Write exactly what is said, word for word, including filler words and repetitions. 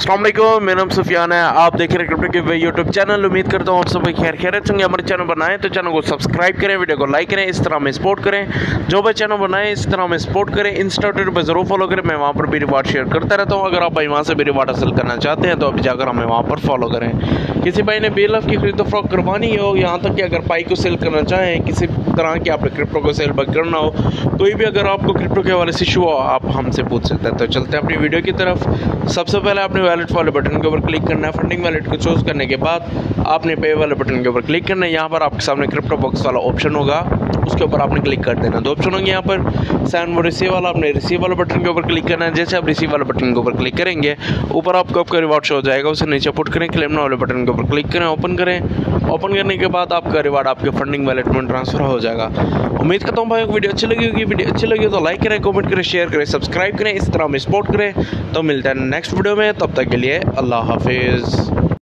अस्सलाम वालेकुम, मेरा नाम सुफियान है। आप देख रहे हैं क्रिप्टो के वे यूट्यूब चैनल। उम्मीद करता हूँ आप सब खैर खैरियत होंगे। हमारे चैनल बनाएं तो चैनल को सब्सक्राइब करें, वीडियो को लाइक करें, इस तरह हमें सपोर्ट करें। जो भाई चैनल बनाए इस तरह हमें सपोर्ट करें। इंस्टा ट्विटर पर जरूर फॉलो करें, मैं वहाँ पर भी रिवार्ड शेयर करता रहता हूँ। अगर आप भाई वहाँ से भी रिवार्ड हासिल करना चाहते हैं तो अभी जाकर हमें वहाँ पर फॉलो करें। किसी भाई ने बेलफ की खरीदो फरोख्त करवानी हो, यहाँ तक कि अगर पाई को सेल करना चाहें, किसी तरह की आपने क्रिप्टो को सेल करना हो, कोई भी अगर आपको क्रिप्टो के हवाले से इशू हो आप हमसे पूछ सकते हैं। तो चलते हैं अपनी वीडियो की तरफ। सबसे पहले आपने वैलेट वाले बटन के ऊपर क्लिक करना है। फंडिंग वैलेट को चूज करने के बाद आपने पे वाले बटन के ऊपर क्लिक करना है। यहाँ पर आपके सामने क्रिप्टो बॉक्स वाला ऑप्शन होगा, उसके ऊपर आपने क्लिक कर देना। दो ऑप्शन होंगे यहाँ पर, सेंड वो रिसीव वाला, आपने रिसीव वाले बटन के ऊपर क्लिक करना है। जैसे आप रिसीव वाले बटन के ऊपर क्लिक करेंगे ऊपर आपको आपका रिवार्ड शो हो जाएगा, उसे नीचे पुट करें, क्लेम नाउ वाले बटन के ऊपर क्लिक करें, ओपन करें। ओपन करने के बाद आपका रिवार्ड आपके फंडिंग वैलेट में ट्रांसफर हो जाएगा। उम्मीद करता हूँ भाई वीडियो अच्छी लगी होगी। वीडियो अच्छी लगी हो तो लाइक करें, कमेंट करें, शेयर करें, सब्सक्राइब करें, इस तरह हमें सपोर्ट करें। तो मिलते हैं नेक्स्ट वीडियो में, तब तक के लिए अल्लाह हाफिज़।